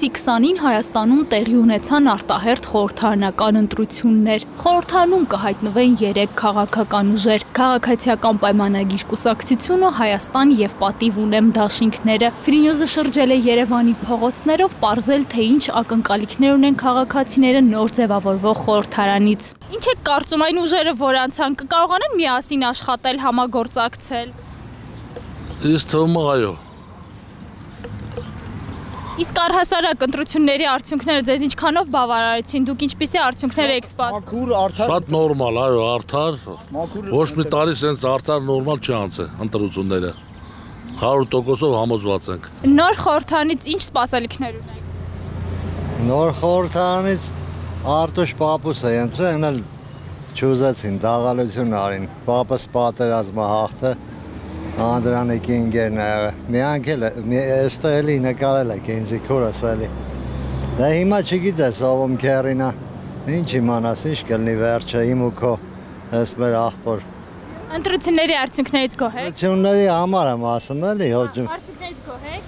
Մայիսի 20-ին Հայաստանում տեղի ունեցան արտահերթ խորհրդարանական ընտրություններ։ Խորհրդարանում կհայտնվեն 3 քաղաքական ուժեր՝ Քաղաքացիական պայմանագիր կուսակցությունը, Հայաստան եւ Պատիվ ունեմ դաշինքները։ Ֆրինյուզը շրջել է Երևանի փողոցներով, պարզել թե ինչ ակնկալիքներ ունեն քաղաքացիները նոր ձևավորվող խորհրդարանից։ Ինչ է կարծում այն ուժերը, որ անցան, կկարողանան միասին աշխատել, համագործակցել։ Իսկ թվում է այո։ Իսկ առհասարակ ընտրությունների արդյունքները ձեզ ինչքանով բավարարեցին, դուք ինչպիսի արդյունքներ եք սպասում։ Շատ նորմալ, այո, արդար։ Ոչ մի տարի sense արդար նորմալ չի անցել ընտրությունները։ 100%-ով համոզված ենք։ Նոր խորհրդարանից ինչ սպասելիքներ ունեք։ Նոր խորհրդարանից Արտուշ Պապուսը ընտրել են չուզեցին, դաղալություն արին։ Պապս պատերազմը հաղթը Անդրանիկի ինգերն է, միանք էստեղ էլի նկարել է ինձի քուրս էլի։ Դա հիմա չգիտես ով քերինա, ինչ իմանաս, ինչ կլինի վերջը իմ ու քո, ես մեր աղբոր։ Ընտրությունների արդյունքներից գոհ եք։ Ընտրությունների համար եմ ասում էլի, արդյունքներից գոհ եք։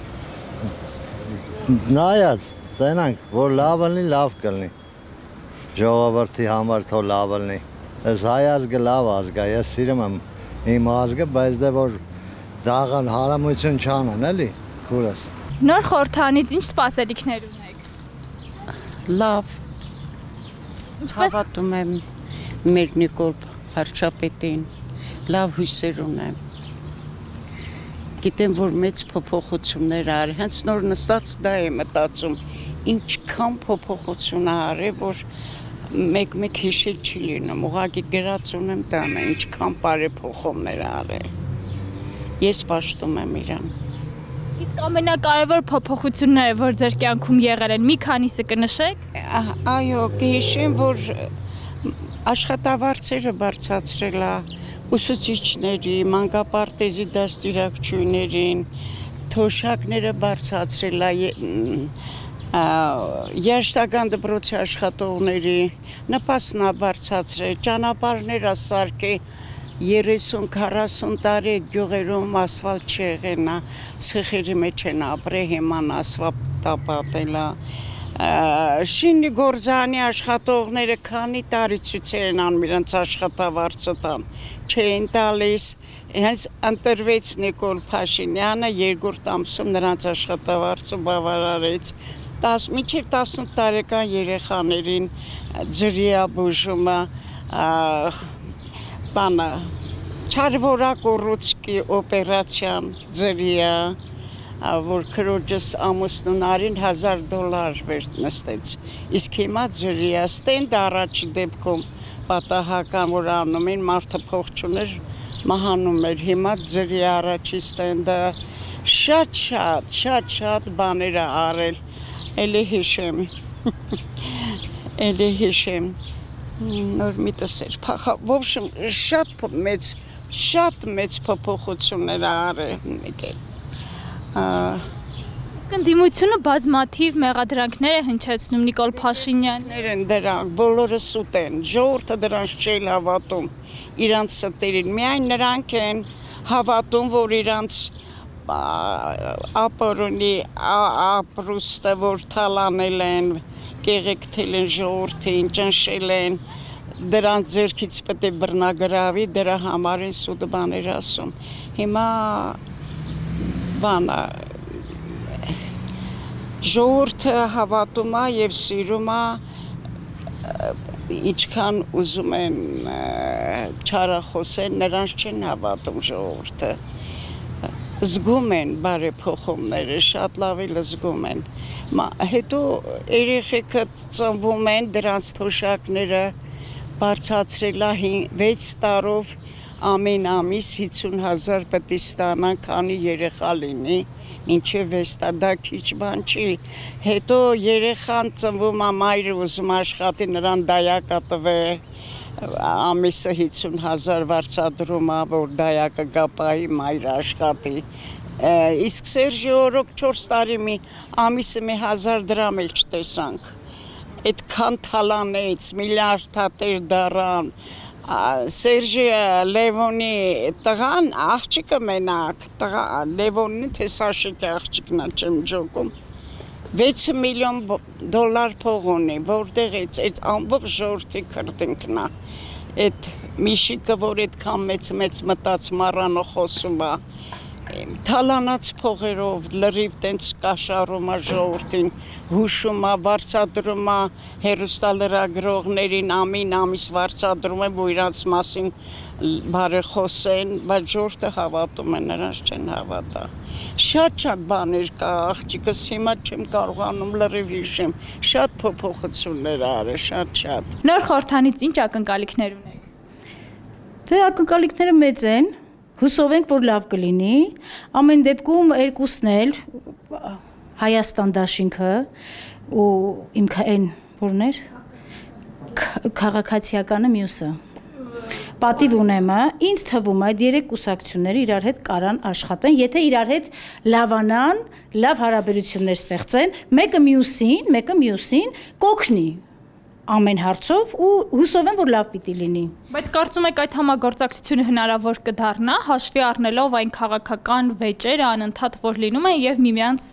Նայած, տենանք, որ լավ լինի, լավ կլինի։ Ժողովրդի համար թող լավ լինի։ Ես հայ ազգը լավ ազգ է, ես սիրում եմ իմ ազգը, բայց դե որ դաղան հարամություն չանան, էլի, քուրս։ Նոր խորհրդարանից ինչ սպասելիքներ ունեք։ Լավ։ Հավատում եմ մեր Նիկոլ վարչապետին, լավ հույսեր ունեմ։ Գիտեմ, որ մեծ փոփոխություններ արի, հենց նոր նստած դա եմ մտածում, ինչքան փոփոխություն արի, որ մեկ հիշել չի լինում, ուղղակի գրած ունեմ տանը, ինչքան բարեփոխումներ արել։ Ես պաշտում եմ իրան։ Իսկ ամենակարևոր փոփոխությունները, որ ձեր կյանքում եղել են, մի քանիսը կնշեք։ Այո, կհիշեմ, որ աշխատավարձերը բարձրացրել է ուսուցիչների, մանկապարտեզի դաստիարակչուհիներին, թոշակները բարձրացրել է երաշտական դպրոցի աշխատողների, նպաստն է բարձրացրել, ճանապարհներ սարքել 30-40 տարի գյուղերում ասֆալտ չեղեն, ցեխերի մեջ են ապրել, հիմա ասֆալտ պատել է։ Շինի գործանի աշխատողները քանի տարի ցույցեր են անում իրենց աշխատավարձը տան, չեն տալիս, հենց ընտրվեց Նիկոլ Փաշինյանը, երկրորդ ամսում նրանց աշխատավարձը բավարարեց, մինչև 18 տարեկան երեխաներին ջրի բուժումը, բանը չարվորակ ուռուցքի օպերացիան ջրի որ քրոջս ամուսնուն արին $1000 վերջ նստեց, իսկ հիմա ջրի ստենդ առաջի դեպքում պատահական որ անում են մարդը փող չուներ մահանում էր, հիմա ջրի առաջի ստենդը շատ բաներ արել, էլի հիշեմ, նոր միտս էր փախա, в общем, շատ մեծ փոփոխություններ արել։ Իսկ ընդդիմությունը բազմաթիվ մեղադրանքներ է հնչեցնում Նիկոլ Փաշինյանն։ են դրանք, բոլորը սուտ են, ժողովուրդը դրանց չի հավատում, իրանց ստերին, միայն նրանք են հավատում, որ իրանց ապորոնի ապրուստը, որ թալանել են, կեղեքթել են ժողովրդին, ճնշել են, դրանց ձեռքից պետք է բռնագրավի, դրա համար են սուտ բաներ ասում։ Հիմա բանը ժողովուրդը հավատում է եւ սիրում է, ինչքան ուզում են չարախոսեն, նրանց չեն հավատում ժողովուրդը։ Զգում են բարեփոխումները, շատ լավ էլ զգում են։ Հետո երեխեքը ծնվում են, դրանց թոշակները բարձրացրել է 6 տարով ամեն ամիս 50,000 պետք է ստանան, քանի երեխա լինի, մինչև 6 տա, դա քիչ բան չի։ Հետո երեխան ծնվում է, մայրը ուզում աշխատի, նրան դայակ տվել, ամիսը 50,000 վարձատրում է, որ դայակը գապայի, մայրը աշխատի։ Իսկ Սերժի օրոք 4 տարի ամիսը 1000 դրամ էլ չտեսանք։ Այդքան թալանեց, միլիարդատեր դառան, Սերժի Լևոնի տղան, աղջիկը մենակ, Լևոնի թե Սաշիկի աղջիկն է չեմ ջոկում, 6 միլիոն դոլար փող ունի, որտեղից այդ ամբողջ ժողովրդի քրտինքն է։ Այդ միշիկը, որ այդքան մեծ մտած մառանո խոսում է, թալանած փողերով լրիվ տենց կաշառում է ժողովրդին, հուշում է, վարձատրում է հեռուստալրագրողներին ամեն ամիս վարձատրում է, որ իրանց մասին բարեխոսեն, բայց ժողովուրդը հավատում է, նրանց չեն հավատա։ Շատ բաներ կա, աղջիկս հիմա չեմ կարողանում լրիվ հիշեմ, շատ փոփոխություններ արել, շատ։ Նոր խորհրդանից ինչ ակնկալիքներ ունեք։ Դե ակնկալիքները մեծ են։ Հուսով ենք, որ լավ կլինի, ամեն դեպքում երկուսն էլ Հայաստան դաշինքը ու իմ այն որներ քաղաքացիականը մյուսը։ Պատիվ ունեմ, ինձ թվում է այդ երեք կուսակցությունները իրար հետ կարան աշխատեն, եթե իրար հետ լավանան, լավ հարաբերություններ ստեղծեն, մեկը մյուսին կօգնի ամեն հարցով ու հուսով եմ, որ լավ պիտի լինի։ Բայց կարծում եք այդ համագործակցությունը հնարավոր կդառնա, հաշվի առնելով այն քաղաքական վեճերը անընդհատ որ լինում են եւ միմյանց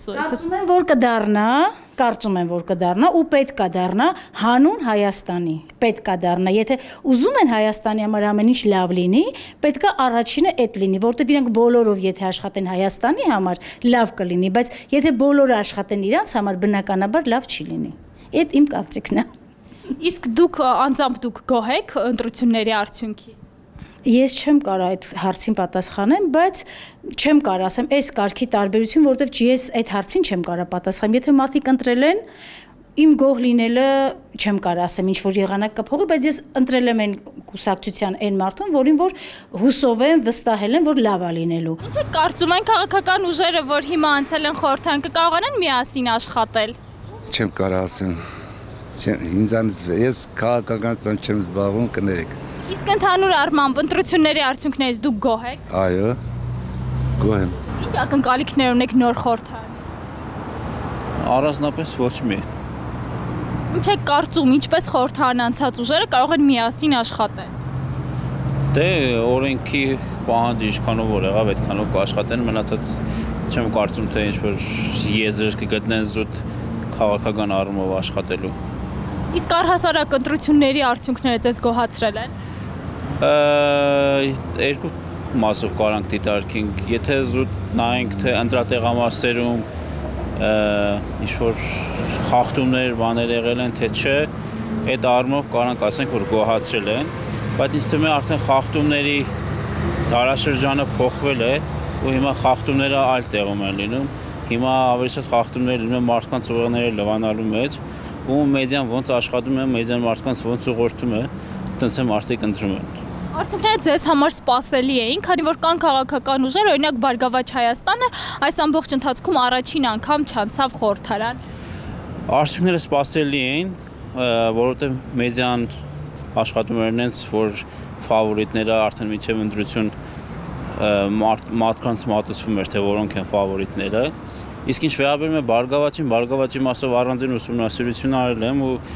Կարծում եմ, որ կդառնա ու պետք է դառնա հանուն Հայաստանի, պետք է դառնա, եթե ուզում են Հայաստանի համար ամեն ինչ լավ լինի, պետք է առաջինը այդ լինի, որտեղ իրանք բոլորով եթե աշխատեն Հայաստանի համար, լավ կլինի, բայց եթե բոլորը աշխատեն իրանց համար, բնականաբար լավ չի լինի։ Այդ իմ կարծիքն է։ Իսկ դուք անձամբ գոհ եք ընտրությունների արդյունքից։ Ես չեմ կարող այդ հարցին պատասխանեմ, բայց չեմ կարող ասեմ այս կարգի տարբերություն, որովհետև ես այդ հարցին չեմ կարող պատասխանել։ Եթե մարդիկ ընտրել են, իմ գոհ լինելը չեմ կարող ասեմ ինչ որ եղանակ կփոխի, բայց ես ընտրել եմ այն կուսակցության այն մարդուն, որին որ հուսով եմ, վստահել եմ, որ լավ է լինելու։ Ինչ է կարծում են քաղաքական ուժերը, որ հիմա անցել են խորհրդան, կկարողանան միասին աշխատել։ Չեմ կարող ասեմ։ Ես քաղաքականություն չեմ զբաղվում, կներեք։ Իսկ ընդհանուր առմամբ ընտրությունների արդյունքներից դուք գոհ եք։ Այո, գոհ եմ։ Ինչ ակնկալիքներ ունեք նոր խորհրդանից։ Առանձնապես ոչ մի։ Ինչ եք կարծում, ինչպես խորհրդան անցած ուժերը կարող են միասին աշխատել։ Դե օրենքի պահանջը ինչքանով որ եղավ, այդքանով կաշխատեն, մնացած չեմ կարծում, թե ինչ-որ եզրեր կգտնեն զուտ քաղաքական առումով աշխատելու։ Իսկ առհասարակ ընտրությունների արդյունքները ձեզ գոհացրել են։ Երկու մասով կարանք դիտարկենք, եթե զուտ նայենք, թե ընտրատեղամասերում ինչ-որ խախտումներ, բաներ եղել են, թե չէ, այդ առումով կարանք ասենք, որ գոհացրել են, բայց ինձ թվում է արդեն խախտումների դարաշրջանը փոխվել է ու հիմա խախտումները այլ տեղում են լինում, հիմա ավելի շատ խախտումներ լինում են մարդկանց ուղեղները լվանալու մեջ ու մեդիան ոնց աշխատում է, մեդիան մարդկանց ոնց ուղղորդում է, այդպես է մարդիկ ընտրում են։ Արդյունքները ձեզ համար սպասելի էին, քանի որ կան քաղաքական ուժեր, օրինակ Բարգավաճ Հայաստանը այս ամբողջ ընթացքում առաջին անգամ չանցավ խորհրդարան։ Արդյունքները սպասելի էին, որովհետև մեդիան աշխատում էր նենց, որ ֆավորիտները արդեն մինչև ընտրություն մարդկանց մատուցվում էր, թե որոնք են ֆավորիտները։ Իսկ ինչ վերաբերում է Բարգավաճի մասով առանձին ուսումնասիրություն արել եմ ու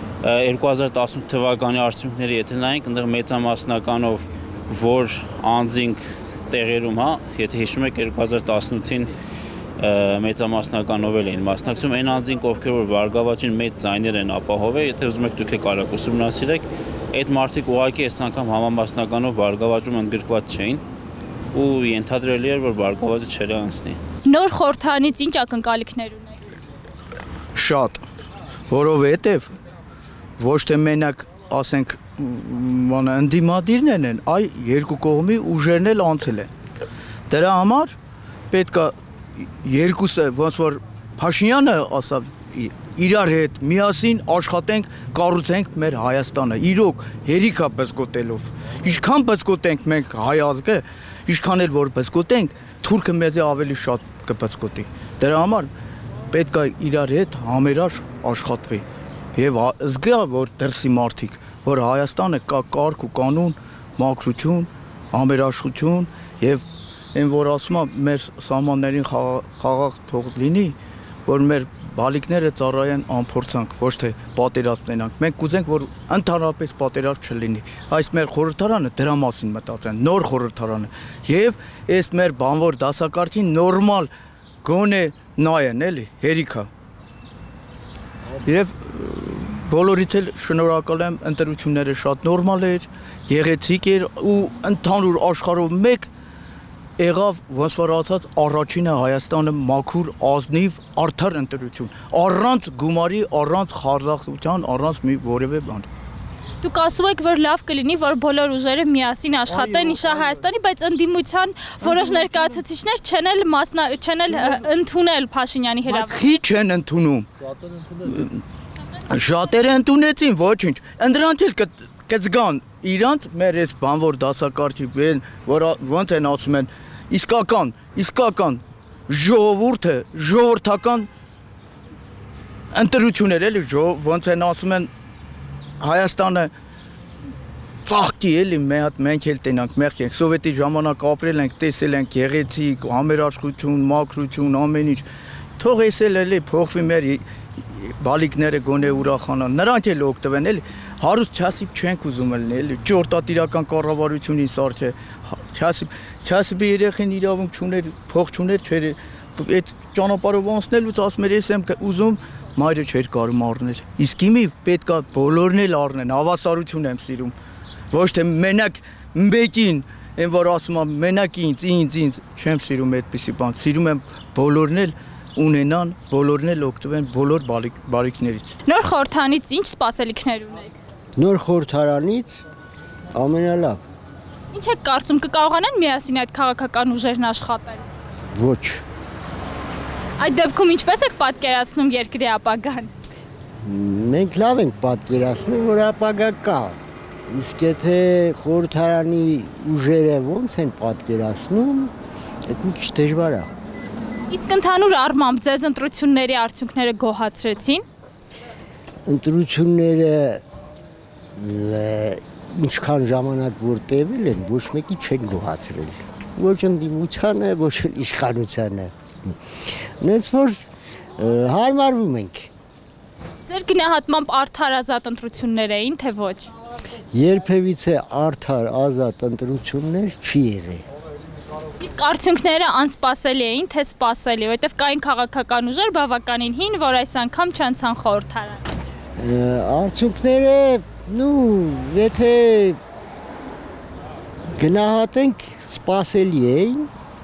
2018 թվականի արդյունքների եթե նայենք, այնտեղ մեծամասնականով որ անձինք տեղերում, եթե հիշում եք 2018-ին մեծամասնականով էին մասնակցում, այն անձինք, ովքեր որ Բարգավաճին մեծ ձայներ են ապահովել, եթե ուզում եք դուք եք կարող ուսումնասիրեք, այդ մարդիկ ուղղակի այս անգամ համամասնականով Բարգավաճում ընդգրկված չէին ու ենթադրելի էր, որ Բարգավաճը չէր անցնի։ Նոր խորհրդանից ինչ ակնկալիքներ ունեք։ Շատ, որովհետև ոչ թե մենակ ասենք ընդդիմադիրներն են, այ երկու կողմի ուժերն էլ անցել են։ Դրա համար պետք է երկուսը ոնց որ Փաշինյանը ասավ իրար հետ միասին աշխատենք, կառուցենք մեր Հայաստանը։ Իրոք հերիքա բզկոտելով։ Ինչքան բզկոտենք մենք հայ ազգը, ինչքան էլ որ բզկոտենք, թուրքը մեզ ավելի շատ կբզկոտի։ Դրա համար պետք է իրար հետ համերաշխ աշխատվի։ Եվ զգա որ դրսի մարդիկ, որ Հայաստանը կա կարգ ու կանոն, մաքրություն, համերաշխություն եւ այն որ ասում է մեր սահմաններին խաղաղ թող լինի, որ մեր բալիկները ծառայեն անփորձանք, ոչ թե պատերազմ ունենանք։ Մենք կուզենք, որ ընդհանրապես պատերազմ չլինի։ Այս մեր խորհրդարանը դրա մասին մտածեն, նոր խորհրդարանը։ Եվ այս մեր բանվոր դասակարգին նորմալ գոնե նայեն, էլի, հերիքա։ Եվ բոլորից էլ շնորհակալ եմ, ընտրությունները շատ նորմալ էր, գեղեցիկ էր ու ընդհանուր աշխարհով մեկ եղավ ոնց որ ասած առաջինը Հայաստանը մաքուր ազնիվ արդար ընտրություն, առանց գումարի, առանց խարդախության, առանց մի որևէ բան։ Դուք ասում եք, որ լավ կլինի, որ բոլոր ուժերը միասին աշխատեն իշա Հայաստանի, բայց ընդդիմության որոշ ներկայացուցիչներ չեն էլ ընդունել Փաշինյանի հրավերը։ Բայց քիչ են ընդունում։ Շատերը ընդունեցին, ոչինչ։ Ընդրանք էլ կծգան իրանց մեր այս բանվոր դասակարգի բեն, որ ոնց են ասում են, իսկական ժողովուրդը, ժողովրդական ընտրություններ էլի, ոնց են ասում են Հայաստանը ծաղկի էլի մենք էլ տենանք մեղք ենք, սովետի ժամանակ ապրել ենք, տեսել ենք գեղեցիկ, համերաշխություն, մաքրություն, ամեն ինչ, թող էս էլի փոխվի մեր բալիկները գոնե ուրախանան, նրանք էլ օգտվեն էլի, հարուստ չասիբ չենք ուզում լինել էլի, ճորտատիրական կառավարությունի սարք է, չասիբի երեխին իրավունք չուներ, փող չուներ, չէր այդ ճանապարհով անցնելուց ասում էր ես եմ ուզում մայրը չէր կարում առնել իսկ իմի պետքա բոլորն էլ առնեն հավասարություն եմ սիրում ոչ թե մենակ մեկին այն որ ասում եմ մենակ ինձ չեմ սիրում այդպիսի բան սիրում եմ բոլորն էլ ունենան բոլորն էլ օգտվեն բոլոր բարիքներից Նոր խորհրդանից ինչ սպասելիքներ ունեք Նոր խորհրդարանից ամենալավ Ինչ եք կարծում կկարողանան միասին այդ քաղաքական ուժերն աշխատել Ոչ Այդ դեպքում ինչպես եք պատկերացնում երկրի ապագան Մենք լավ ենք պատկերացնում որ ապագա կա իսկ եթե խորհրդարանի ուժերը ոնց են պատկերացնում այդ ինչ դժվար է Իսկ ընդհանուր առմամբ ձեզ ընտրությունների արդյունքները գոհացրեցին Ընտրությունները ինչքան ժամանակ որ տևել են ոչ մեկի չեն գոհացրել ոչ ընդդիմությանը ոչ էլ իշխանությանը Նենց որ հարմարվում ենք Ձեր գնահատմամբ արդար ազատ ընտրություններ էին, թե ոչ Երբևիցե արդար ազատ ընտրություններ չի եղել Իսկ արդյունքները անսպասելի էին, թե սպասելի, որովհետև կային քաղաքական ուժեր բավականին հին, որ այս անգամ չանցան խորհրդարան Արդյունքները, եթե գնահատենք սպասելի էին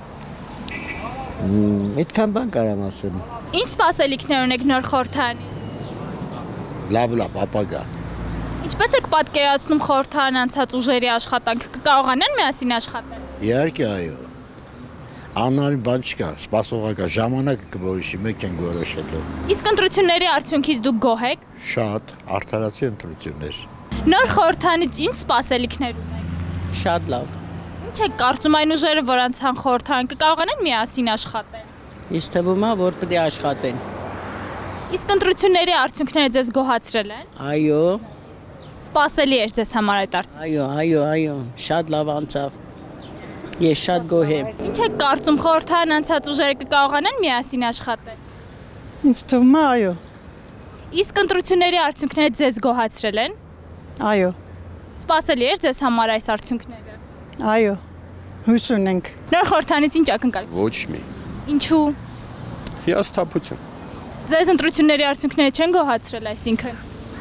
Այդքան բան կարամ ասեմ Ինչ սպասելիքներ ունեք նոր խորհրդարանից Լավ, ապագա Ինչպես եք պատկերացնում խորհրդարան անցած ուժերի աշխատանքը կկարողանան միասին աշխատել Իհարկե այո Անալ բան չկա, սպասողական ժամանակը կորոշի, մենք ենք որոշելու Իսկ ընտրությունների արդյունքից դուք գոհ եք Շատ, արդարացի ընտրություններ Նոր խորհրդարանից ինչ սպասելիքներ ունեք Շատ լավ Ինչ եք կարծում այն ուժերը, որ անցան խորհրդարան կկարողանան միասին աշխատել Ինձ թվում է, որ պետք է աշխատեն Իսկ ընտրությունների արդյունքները ձեզ գոհացրել են Այո Սպասելի էր ձեզ համար այդ արդյունքը Այո, շատ լավ անցավ Ես շատ գոհ եմ Ինչ եք կարծում խորհրդարան անցած ուժերը կկարողանան միասին աշխատել Ինձ թվում է այո Իսկ ընտրությունների արդյունքները ձեզ գոհացրել են Այո Սպասելի էր ձեզ համար այս արդյունքները Այո, հույս ունենք Նոր խորհրդարանից ինչ ակնկալում Ոչ մի Ինչու Հիասթափություն Ձեզ ընտրությունների արդյունքները չեն գոհացրել այսինքն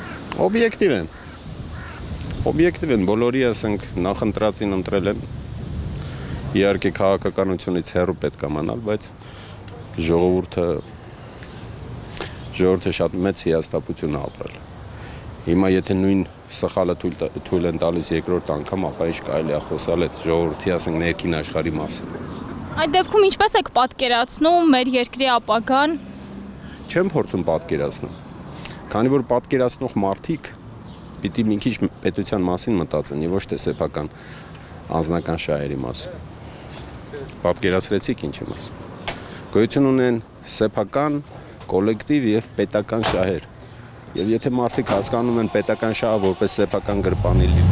Օբյեկտիվ են բոլորի ասենք նախընտրածին ընտրել են Իհարկե քաղաքականությունից հեռու պետք է մնալ, բայց ժողովուրդը շատ մեծ հիասթափություն է ապրել Հիմա եթե նույն սխալը թույլ են տալիս երկրորդ անգամ, ապա ինչ կարելի է խոսալ այդ ժողովրդի ասենք ներքին աշխարհի մասին։ Այդ դեպքում ինչպես եք պատկերացնում մեր երկրի ապագան։ Չեմ փորձում պատկերացնել։ Քանի որ պատկերացնող մարդիկ պիտի մի քիչ պետության մասին մտածեն եւ ոչ թե սեփական անձնական շահերի մասին։ Պատկերացրեցիք ինչ եմ ասում։ Գոյություն ունեն սեփական, կոլեկտիվ եւ պետական շահեր։ Եվ եթե մարդիկ հասկանում են պետական շահը որպես սեփական գրպանելի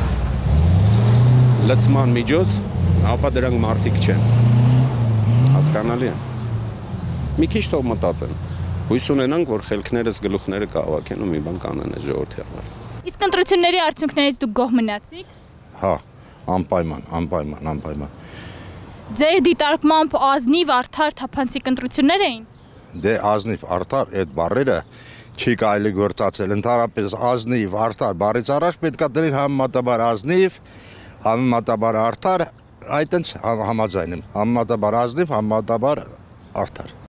լցման միջոց, ապա դրանք մարդիկ չեն։ Հասկանալի է։ Մի քիչ թող մտածեն։ Հույս ունենանք, որ խելքներս գլուխները կհավաքեն ու մի բան կանեն այդ ժողովրդի համար։ Իսկ ընտրությունների արդյունքներից դուք գոհ մնացիք։ Հա, անպայման։ Ձեր դիտարկմամբ ազնիվ արդար թափանցիկ ընտրություններ էին։ Դե ազնիվ արդար այդ բառերը չի կարելի գործածել, ընդհանրապես ազնիվ, արդար բառից առաջ պետք է դրին համեմատաբար ազնիվ, համեմատաբար արդար, այտենց համաձայն եմ, համեմատաբար ազնիվ, համեմատաբար արդար։